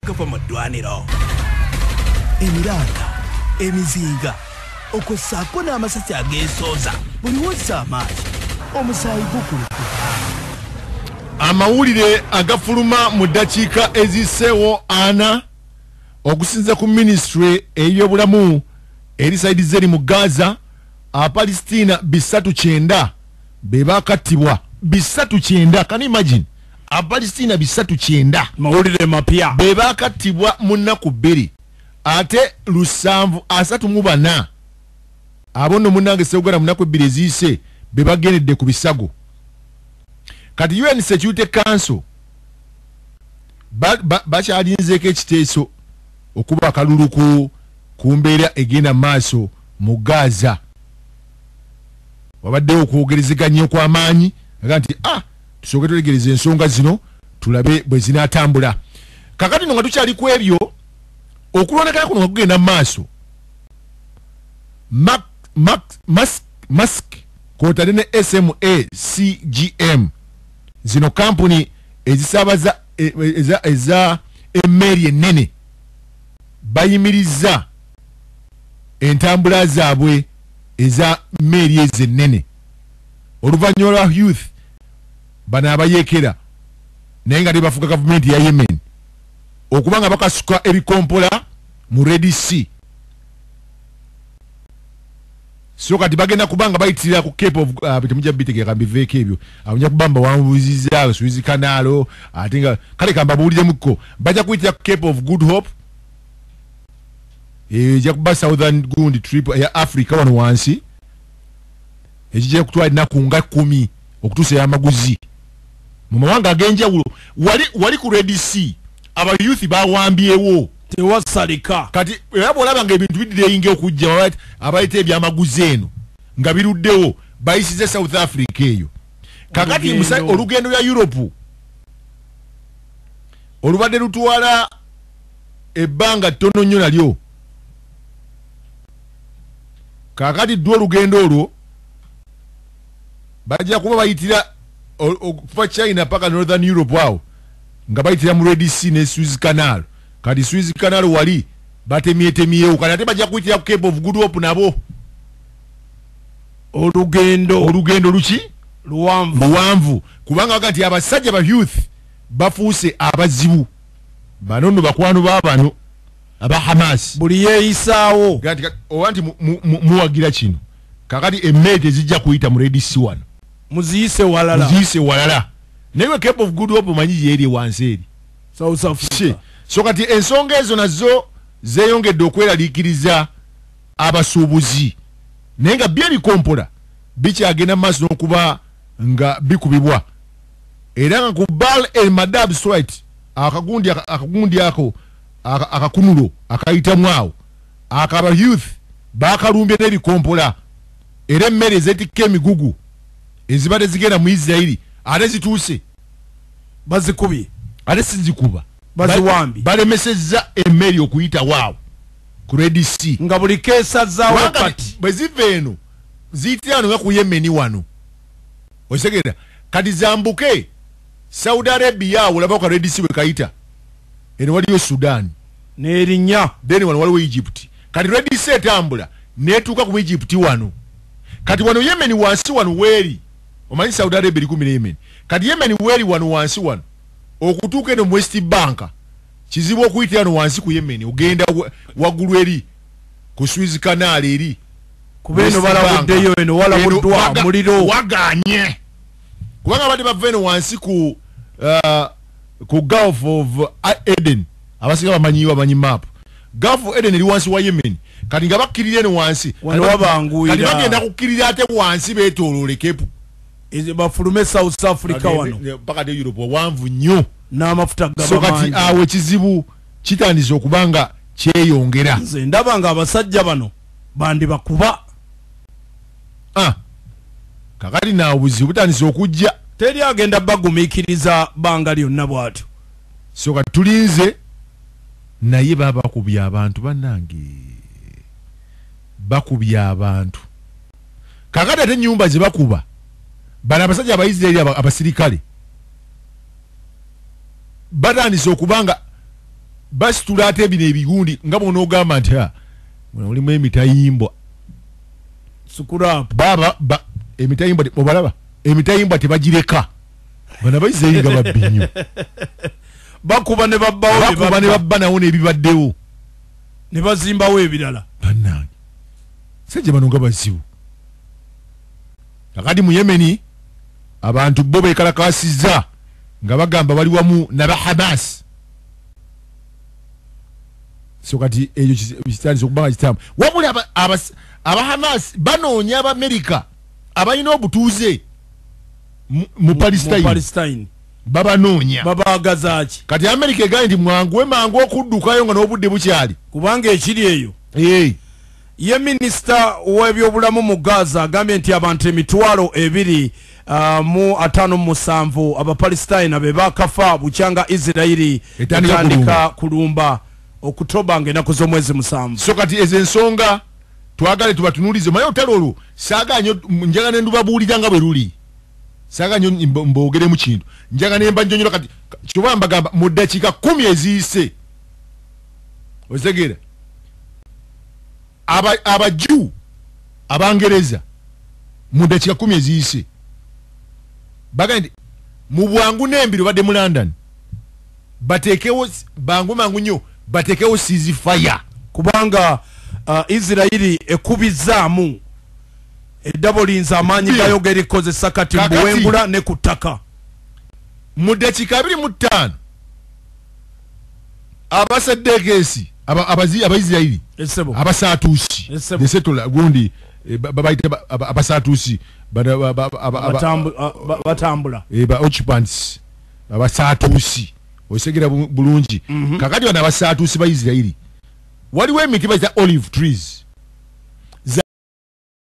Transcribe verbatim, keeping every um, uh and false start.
kava mu ddwaniro. Emiranda, emizinga, okossaako n'amasasi ageesooza buli wozza amaaso omusaayi gukulukuta. Amawulire agafuluma mu ddakiika eziseewo ana okusinza ku ministry ey'obulamu erisaidiza eri mu Gaza. Apalestina bisatu kyenda be bakattibwa. Bisatu kyenda, can you imagine? Apalestina bisatu kyenda mawulire mapya be bakattibwa mu nnaku bbiri. Ate lusanvu asatu mu bana abo nno munnange sseugana mu nnaku ebbiri eziyise be bagendedde ku bisago. Kati U N Security Council bakyalinzeeko ekiteeso okuba akalulu ku mbeera egenda maaso mu Gaza. Wabaddewo okwogerezeganya okw'amaanyi aga nti ah tusooke tulegereza ensonga zino tulabe bwe zinaatambula. Kakati no nga tukyali ku ebyo okulonekera kuno nga kugenda mu maaso mask kwotadde ne S M A C G M zino kampuni ezisaabaza eza eza emmeri ennene bayimiriza entambula zaabwe eza mmeri ezo ennene oluvannyuma lwa youth bano abayeekera naye nga tebafuga gavumenti ya Yemen okuba nga bakasuka ebikompola mu Red Sea. So kati bagenda kubanga bayitirira ku Cape of uh, bitemujja bitegeka biveeko ebyo abanja kubamba wambuziza Suez Canal ate nga kale kamba buulire mukko bajja kuyitira ku Cape of Good Hope e jakuba Southern Gundi trip ya Africa wano wansi ejije kutwala naku nga kumi okutuusa amaguzi mu mawanga agenjawulo wali wali ku Red Sea aba youth bawambyewo tewasalika kati yabo olaba nga ebintu bidire yinge okujja right abayite ebyamaguzi eno nga biruddewo bayisize South Africa eyo. Kakati musai olugendo ya Europe olubadde lutwala ebbanga ttono nnyo nalyo. Kakati dwo olugendo olwo bajja kuba bayitira okuva China paka Northern Europe awo nga bayitira mu Red Sea ne Suez Canal. Kati Suez Canal wali batemyetemyewo kati ate bajja kuyitira ku Cape of Good Hope nabo olugendo olugendo luki luwanvu luwanvu kubanga wakati abasajja ba youth bafuuse abazibu bano nno bakwano babano aba Hamas buli yeeyisaawo kati owanti muwagira kino kakati emmere tezijja kuyita mu Red Sea wano muziyise walala muziyise walala naye Cape of Good Hope manyi yeeri wansi eri South Africa. So kati ensonga ezo nazo zeeyongedde okweraliikiriza abasuubuzi naye nga bye bikompola bikyagenda mu maaso n'okuba nga bikubibwa era nga ku Bal el Madab Strait akagundi akagundi ako akakunulo akayitamu awo akaba youth bakalumbye n'ebikompola era emmere ezeetikka emigugu ezibadde zigenda mu Isirairi ate zituuse bazikubye ate sizikuba baziwambi balemesezza emmeri okuyita waawo ku Red Sea nga buli keesa zaawo kati bwe ziva eno ziyitira wano nga ku Yemeni wano osegera kati zambuke Saudi Arabia olaba ku Red Sea bwe kayita eno waliyo Sudan n'erinnya then wano waliwo Egypt kati Red Sea etambula neetuuka ku Egypt wano kati wano Yemeni wansi wano weeri omanyi Saudi Arabia eri kumi ne Yemen kati Yemen weeri wano wansi wano okutuuka eno mu West Bank kizibu okuyitira wano wansi ku Yemen ogenda waggulu eri ku Suez Canal eri kuba eno balabuddeyo eno walabuddwa muliro waganye kubanga badde bava eno wansi ku uh, ku Gulf of Eden abasinga bamanyiwa bamanyi map Gulf of Eden eri wansi wa Yemen kati nga bakkirira eno wansi kati bagenda kukkirira ate wansi beetooloole Cape eze bafulume South Africa wano paka de Europe wanvu nnyo n'amafuta gaba so kati awe kizibu kitandise okubanga kyeyongera nze ndaba nga abasajja bano bandi bakuba ah kakati na obuzibu butandise okujja teri agenda bagumiikiriza banga lyonna bwatyo so kati tulinze naye baba bakubya abantu bannange bakubya abantu kakati ate nyumba ze bakuba bana abasajja abayisirairi abasirikale batandise okubanga basi tulate bino ebigundi nga bw'onoogamba nti mulimu emitayimbwa sukurapu baba ba, emitayimbwa obalaba emitayimbwa tebagireka bana bayizeeyi nga babbi nnyo bakuba ne babbawo bakuba ne babba nawo n'ebibaddewo ne bazimbawo ebirala bannange sajja bano nga bazibu kakati mu Yemeni abantu bo beekalakasiza nga bagamba bali wamu naba Hamas so kati ekyo kitandise okubanga kitamu wabuli aba, aba, aba Hamas banoonya Abamerika abalina obutuuze mu Palestine babanoonya babaagazaaki kati Amerika egaye nti mwanguwe mangu okuddukayo nga n'obudde bukyali kubanga ekiri eyo hey. ye minisita w'ebyobulamu mu Gaza agambye nti abantu emitwalo ebiri uh, mu ataano mu musanvu Abapalestina be bakafa bukyanga Isirairi etandika kulumba okutoba ng'ennaku z'omwezi musanvu. So kati ezo ensonga twagale tubatunuulize maye otalo olwo saaga nnyo njaga ne ndubabuulira nga bwe luli saaga nnyo mbogeremu kintu njaga ne mba nnyonnyola kati kyoba mbagamba mu ddakiika kumi eziyise otegeera abaju aba abangereza mu ddakiika kumi eziyise baga nti mu bwangu n'embiro badde mu London bateekewo bangu mangu nnyo bateekewo ceasefire kubanga uh, Isirairi ekubizaamu eddabolinza amaanyi gayo gerikozesa kati mbuwengula ne ku ttaka mu ddakiika abiri mu ttaano abasaddeekesi Abaisirairi abasaatuusi esetola gundi babayita abasaatuusi batambula ba occupants abasaatuusi osegera bulungi kakati bano abasaatuusi ba Isirairi waliwo emiti bayita olive trees